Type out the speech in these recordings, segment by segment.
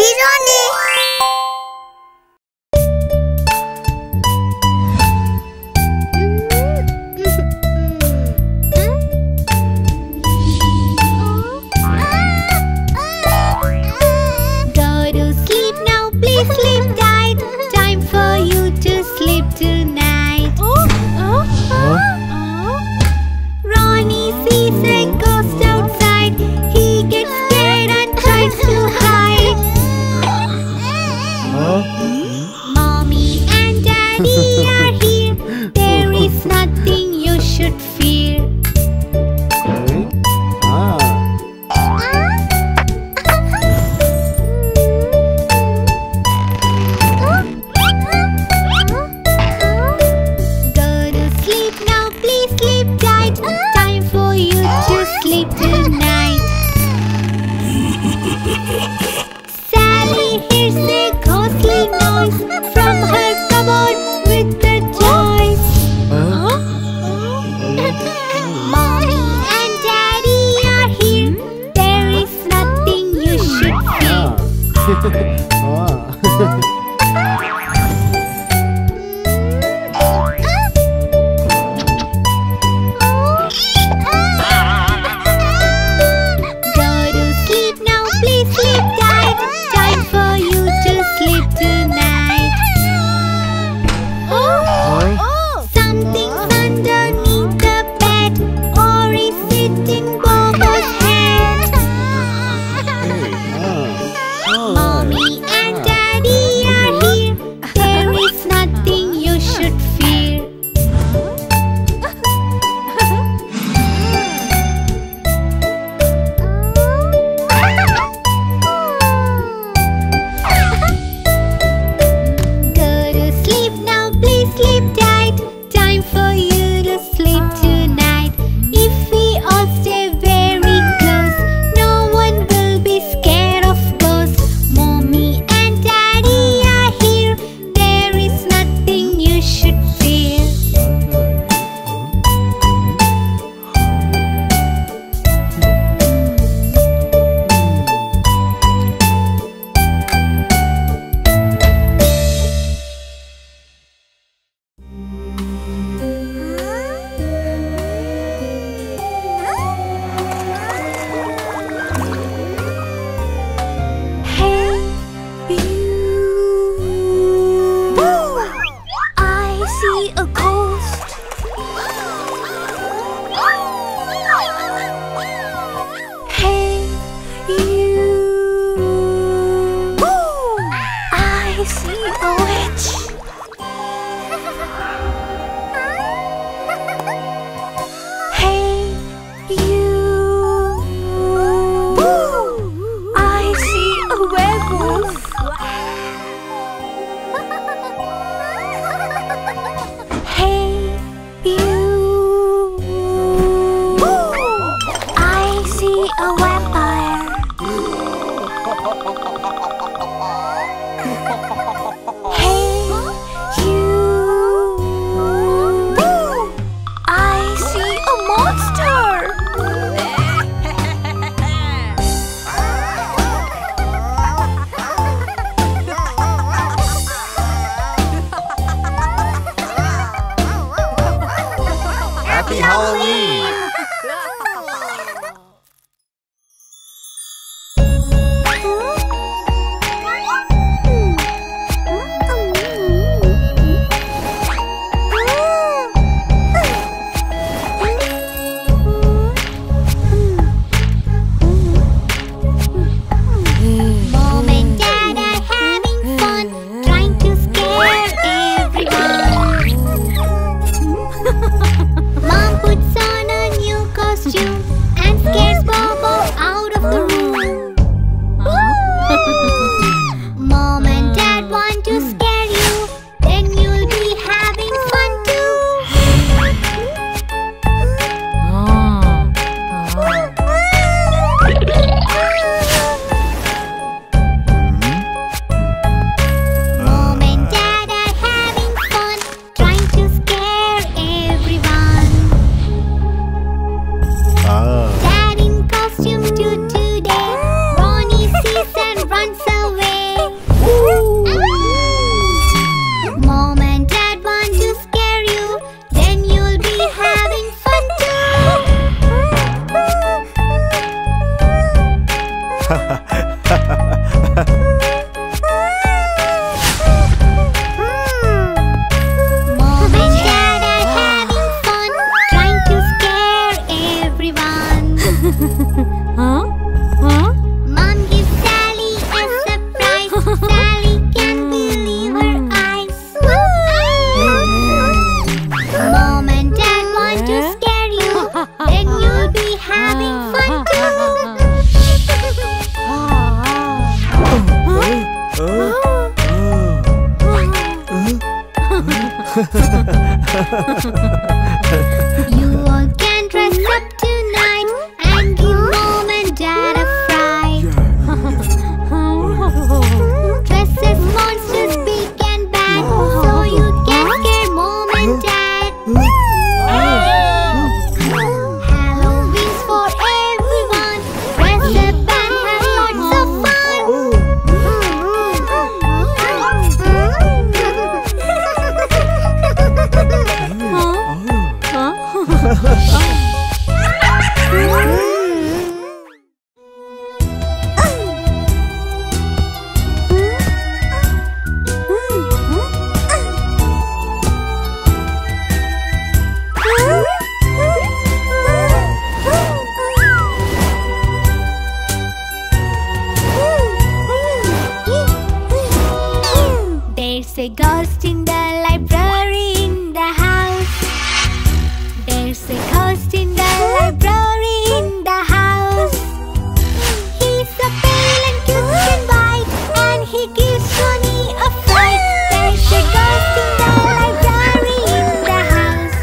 Ronnie. Go to sleep now, please sleep tight. Time for you to sleep tonight. Ronnie sees a ghost outside. He gets scared and tries to hide. Mommy and Daddy are here. There is nothing you should fear. Go to sleep now, please sleep tight. Time for you to sleep tonight. Sally hears a ghostly noise from her cupboard with the toys. Mommy and Daddy are here. There is nothing you should fear. Go to sleep now, please sleep tight. Time for you to sleep tonight. Something's underneath the bed, or is it in Bobo's head? Mommy and Daddy are here. There is nothing you should fear. Go to sleep now, please sleep tight. Time for you to sleep tonight. If we all stay very close, no one will be scared of ghosts. Mommy and Daddy are here. There is nothing you should fear. Hey, you. I see a ghost. Hey, you. I see a witch. Hey, you. I see a werewolf. Hey, you. I see a vampire. Hey, you. I see a monster. Happy Halloween! Mom and Dad are having fun, trying to scare everyone. Mom puts on Mom and Dad are having fun, trying to scare everyone. Mom gives Sally a surprise. Sally can't believe her eyes. Mom and Dad want to scare you, then you'll be having fun too. You all can dress up tonight and give Mom and Dad a fright. Dress as monsters big and bad, so you can scare Mom and Dad. Halloween's for everyone. Dress up and have lots of fun. There's a ghost in the library in the house. There's a ghost in the library in the house. He's so pale and cute and white, and he gives Johnny a fright. There's a ghost in the library in the house.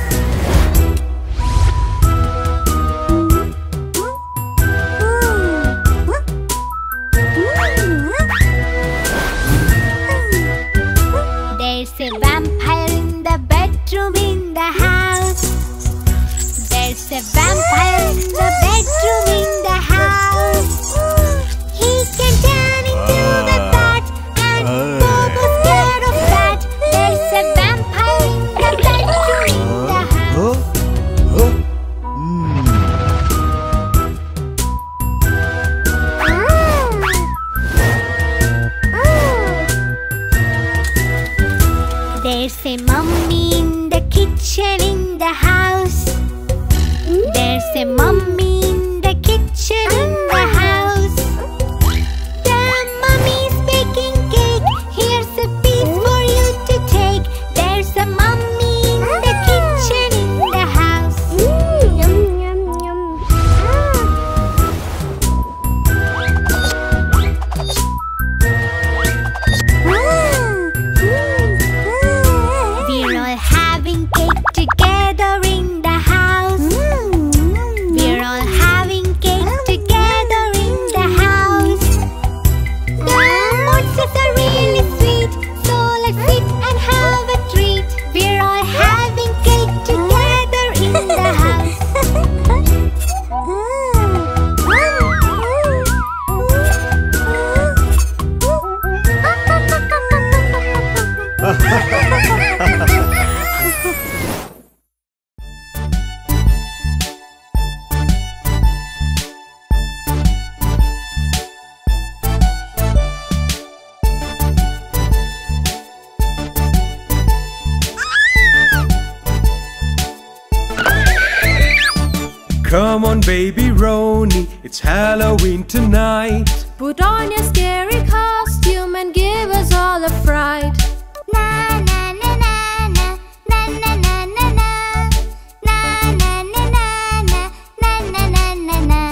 There's a vampire in the bedroom in the house. There's a vampire in the bedroom in the house. He can turn into the bat, and Bobo's scared of that. There's a vampire in the bedroom in the house. There's a mummy in the kitchen in the house. There's a mummy in the kitchen in the house. The mummy's baking cake. Here's a piece for you to take. There's a mummy in the kitchen in the house. Yum, yum, yum. We're all having cake together in the house. We're all having cake together in the house. The monsters are really sweet, so let's sit and have a treat. We're all having cake together in the house. Come on, baby Roni, it's Halloween tonight. Put on your scary costume and give us all a fright. Na na na na na na na na na na na na na na na na na na na.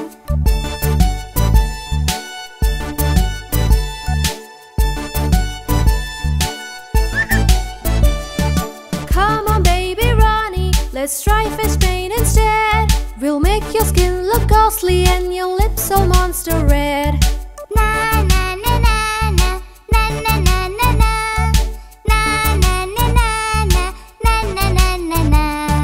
Come on, baby Ronnie, let's try face paint instead. We'll make your skin look ghostly and your lips all monster red. Na na na na na na na na na na na na na na na na na na.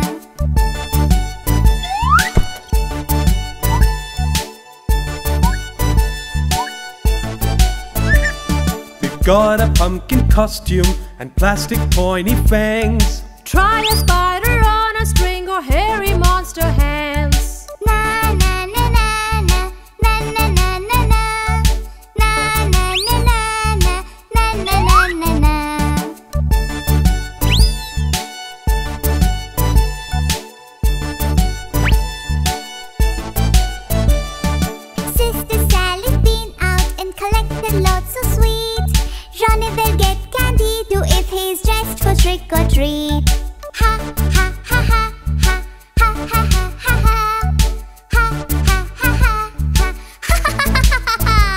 We've got a pumpkin costume and plastic pointy fangs. Try a spider on a string or hairy monster hands. Na na na na na na na na na na. street. Ha ha ha ha ha ha ha ha ha ha ha ha ha ha ha.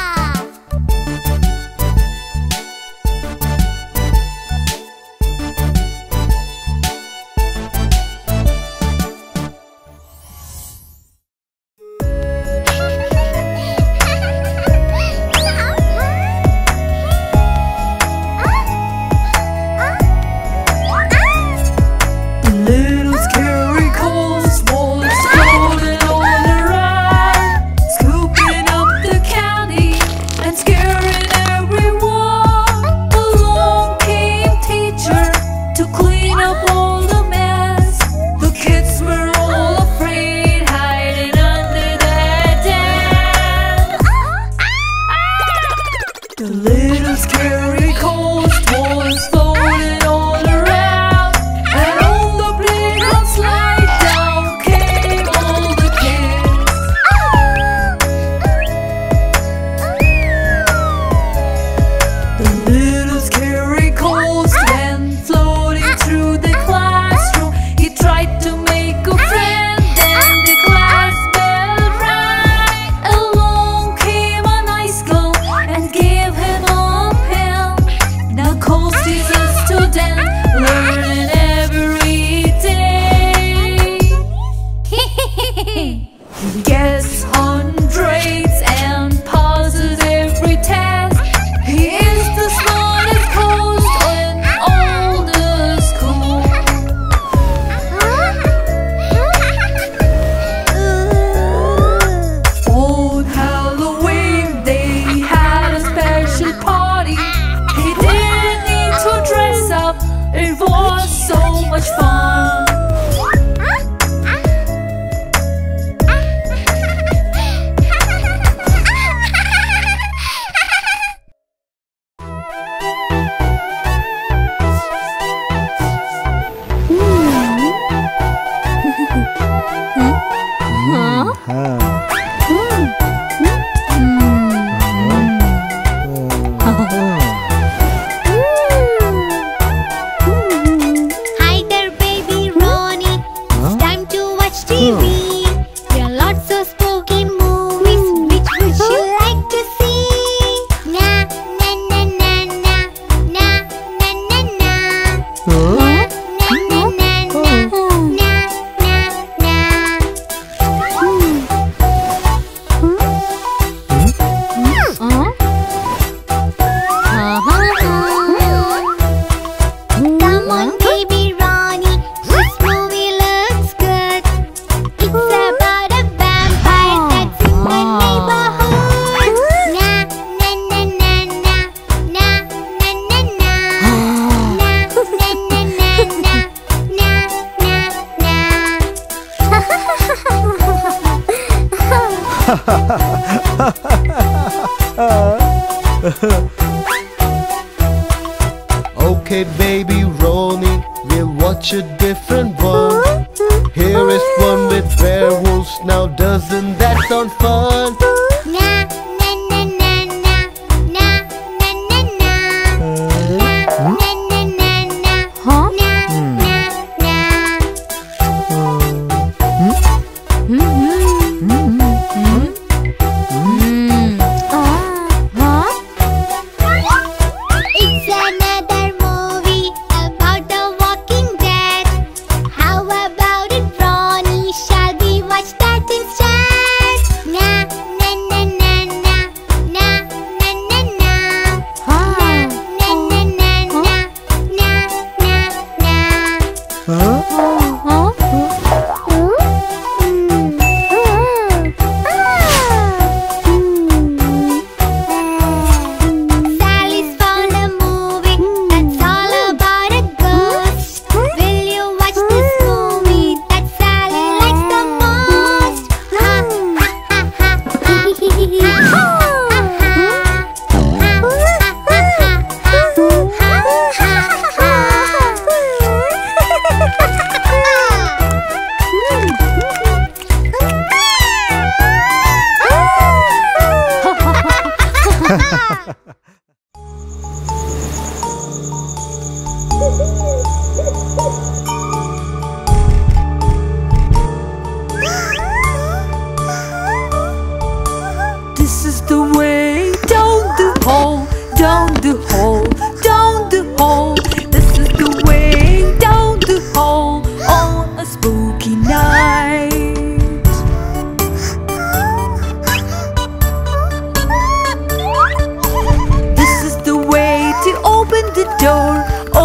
Okay, baby Ronnie, we'll watch a different one. Here is one with werewolves. Now doesn't that sound fun? Na na na na na na na na na na na na na na. Huh? Na na na. It's another movie about the Walking Dead. How about it, Ronnie? Shall we watch that instead? Na na na na na na na na na. Na na na na na na na. Sally's found a movie that's all about a ghost. Will you watch this movie that Sally likes the most? Ha ha ha ha.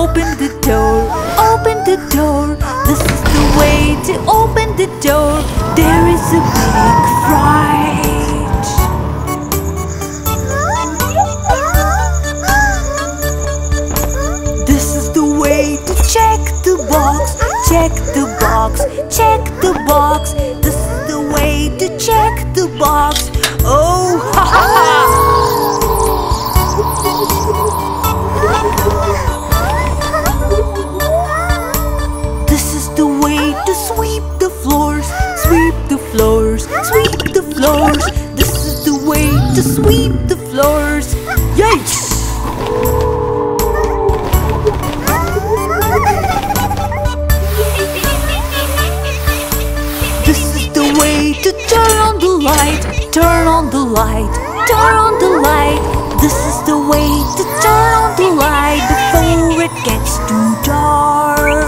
open the door, open the door. This is the way to open the door. There is a big fright. This is the way to check the box, check the box, check the box. This is the way to check the box. Oh, ha ha ha! Sweep the floors, sweep the floors, sweep the floors. This is the way to sweep the floors. Yikes! This is the way to turn on the light, turn on the light, turn on the light. This is the way to turn on the light before it gets too dark.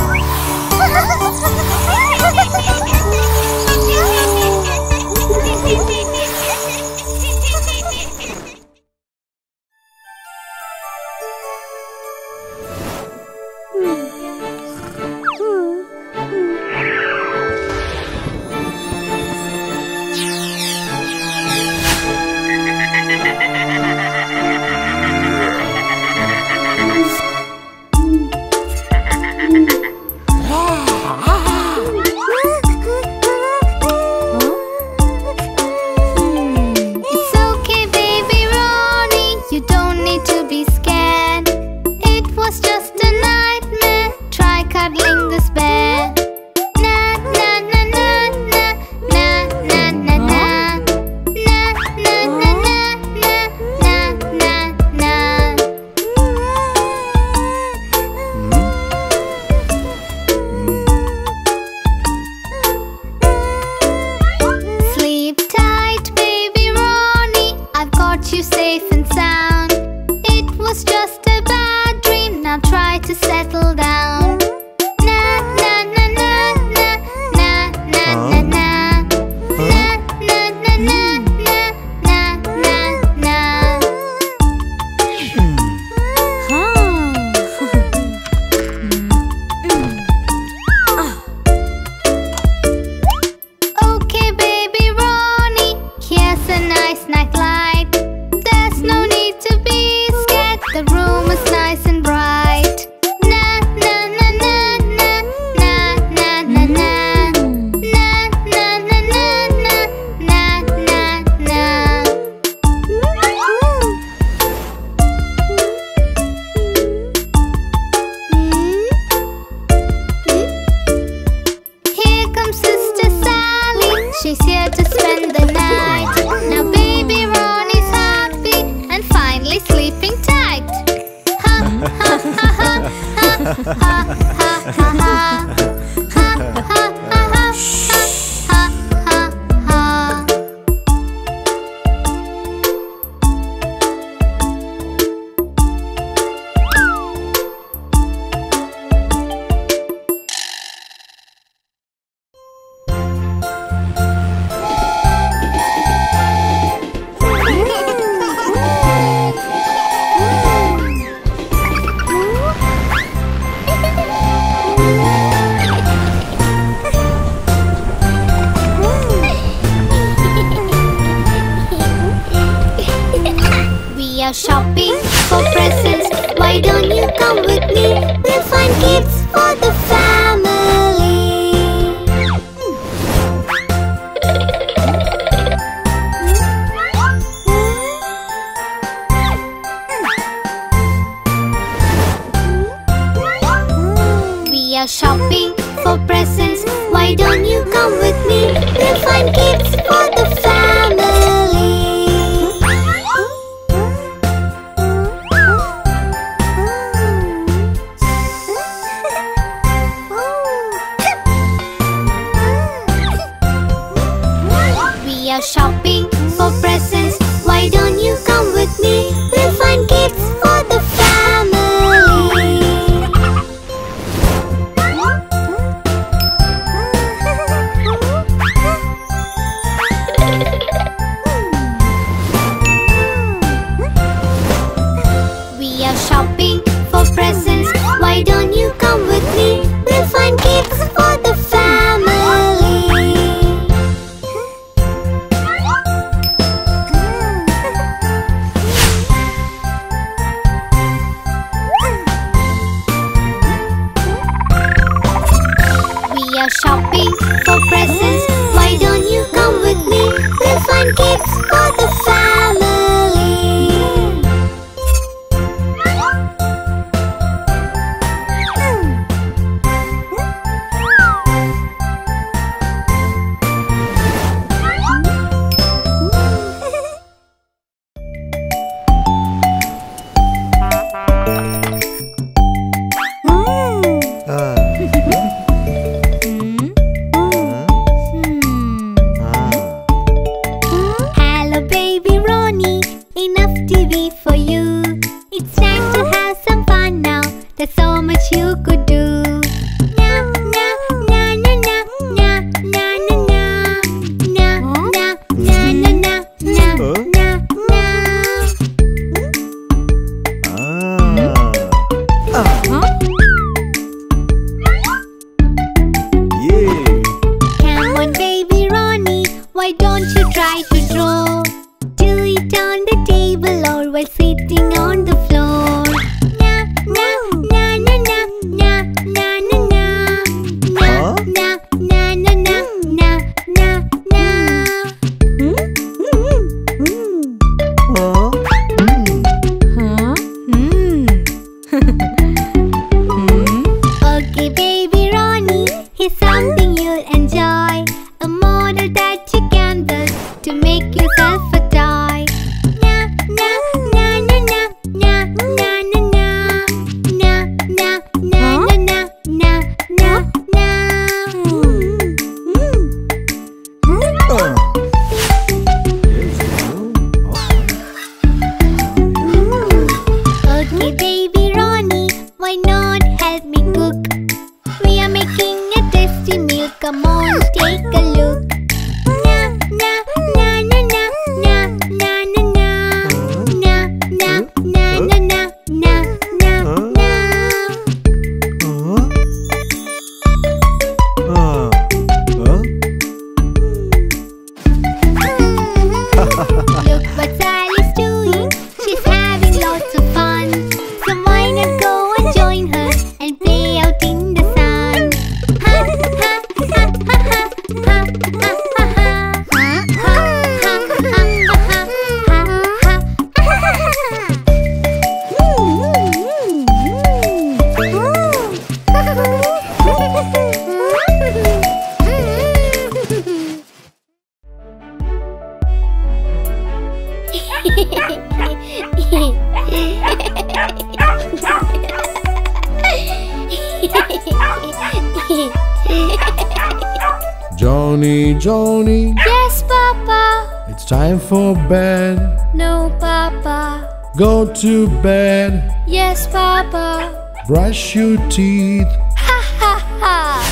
Shopping for presents. Why don't you come with me? We'll find gifts for the family. We are shopping for presents. Why don't you come with me? We'll find gifts for the family. Shopping for presents. Why don't you come with me? We'll find gifts for the family. We are shopping for presents. Why don't you come with me? We'll find gifts for the family. We are shopping for presents. Why don't you come with me? We'll find gifts for the family. Hello baby Ronnie, enough TV for you. It's time to have some fun now. There's so much you could do. Na na na na na na na na na na na na na na Come on baby Ronnie, why don't you try to draw? Do it on the table or while sitting on the floor. Na na na na na na na na na na na na na na Okay baby Ronnie, here's something you'll enjoy. A model that you can build to make yourself a toy. Na na na na na na na na na na na na na na Okay baby Ronnie, why not help me cook? We are making a tasty meal, come on take a look. Na na na na na na na na na na na na na na Look what Sally's doing, she's having lots of fun. So why not go and join her and play out in the sun? Ha ha ha ha ha ha ha ha Johnny, Johnny, Yes, Papa. it's time for bed. No, Papa. Go to bed, Yes, Papa. brush your teeth. Ha ha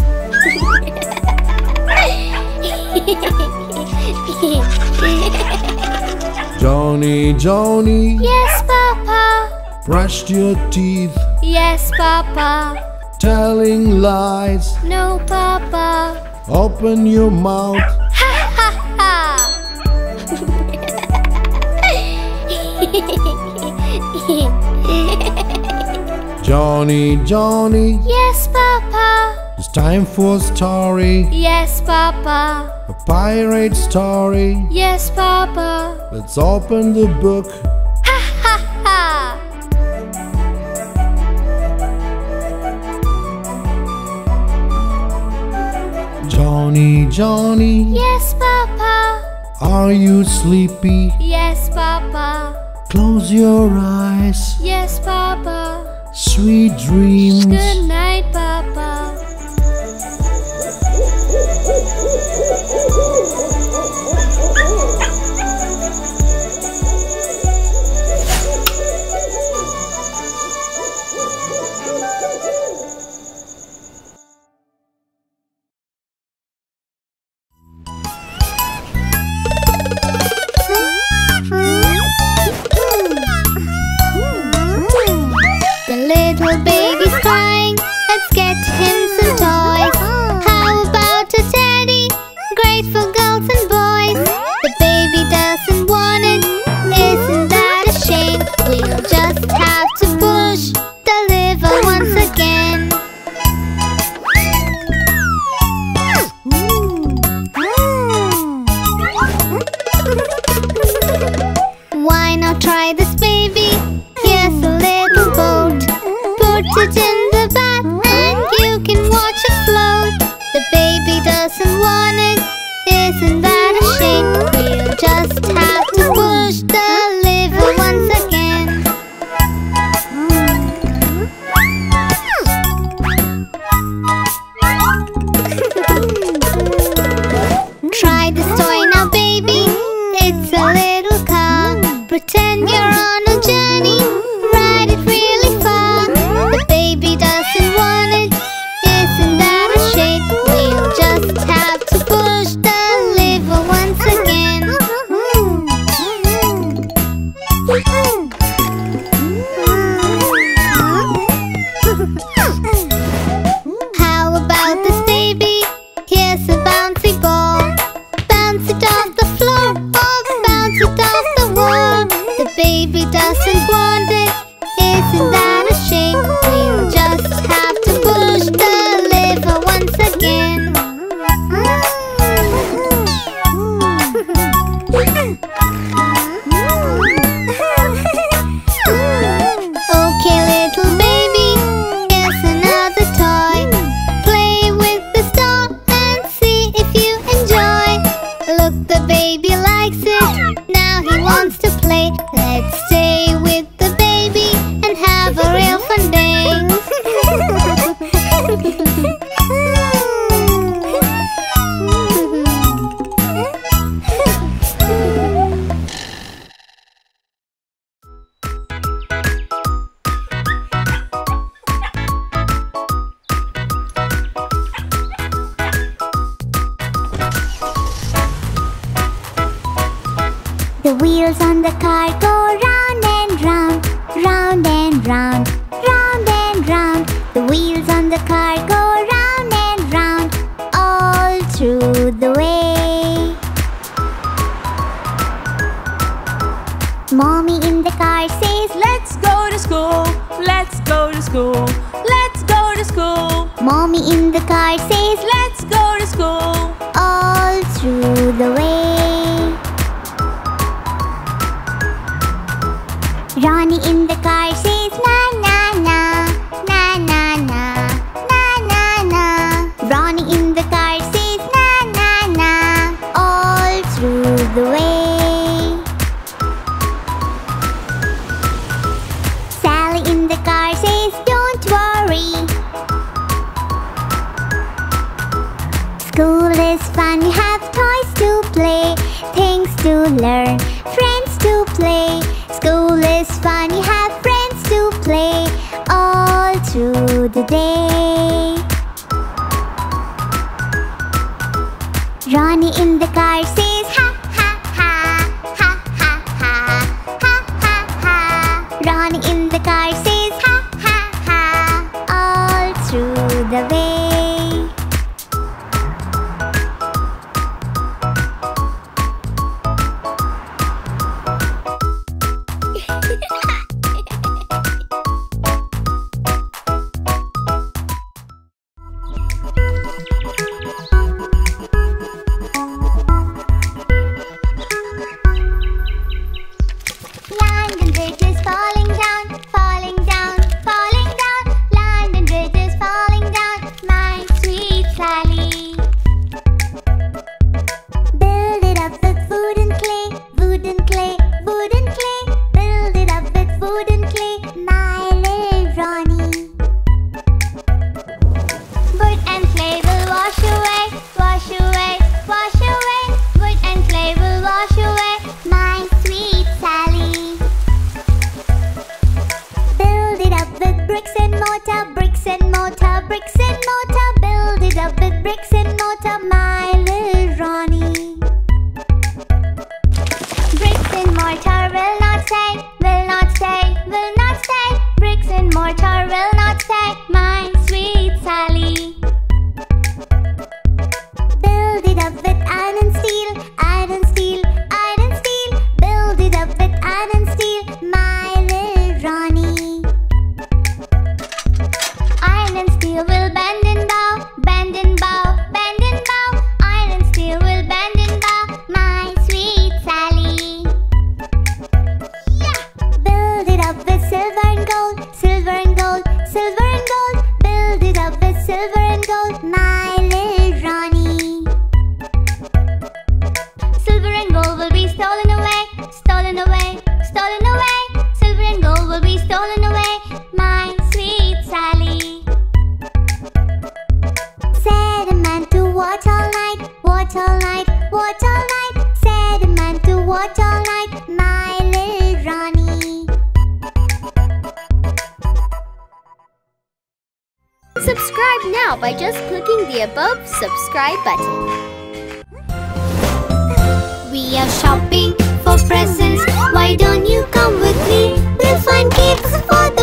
ha. Johnny, Johnny, Yes, Papa. brushed your teeth. Yes, Papa. Telling lies, No, Papa. open your mouth. Ha ha ha. Johnny, Johnny, Yes, Papa. it's time for a story. Yes, Papa. A pirate story. Yes, Papa. Let's open the book. Ha ha ha. Johnny, Johnny, Yes, Papa. are you sleepy? Yes, Papa. Close your eyes. Yes, Papa. Sweet dreams. Good night, Papa. The little baby Try this, baby. Here's a little boat. Put it in the bath and you can watch it float. The baby doesn't want it. Isn't that a shame? We'll just have to push the lever once again. Try this toy now, baby. It's a little car. Pretend you're on a journey. Ride it really far. The baby doesn't want it. Isn't that a shame? We'll just have to push the lever once again. How about this, baby? Here's a bouncy ball. Bounce it off the floor or bounce it off the wall. The baby doesn't want it. Isn't that a shame? We'll just have to push the lever once again. Okay, little baby, here's another toy. Play with this doll and see if you enjoy. Look, the baby likes it. Now he wants to play. Let's stay with the baby and have a real fun day. The wheels on the car go round and round, round and round, round and round. The wheels on the car go round and round, all through the way. Mommy in the car says, Let's go to school, let's go to school, let's go to school. Mommy in the car says, Let's go to school. all through the way. Ronnie in the car says, na na na, na na na, na na na. Ronnie in the car says, na na na, all through the way. Sally in the car says, don't worry. School is fun, you have toys to play, things to learn, friends to play. School is fun, you have friends to play all through the day. Ronnie in the car says, ha ha ha, ha ha ha, ha ha ha. Ronnie in the car says, ha ha ha, all through the way. silver and gold, silver and gold, silver and gold. Build it up with silver and gold, my little Ronnie. Silver and gold will be stolen away, stolen away, stolen away. Silver and gold will be stolen away, my sweet Sally. Said a man to watch all night, watch all night, watch all night. Said a man to watch all night, my little Ronnie. Subscribe now by just clicking the above subscribe button. We are shopping for presents. Why don't you come with me? We'll find gifts for the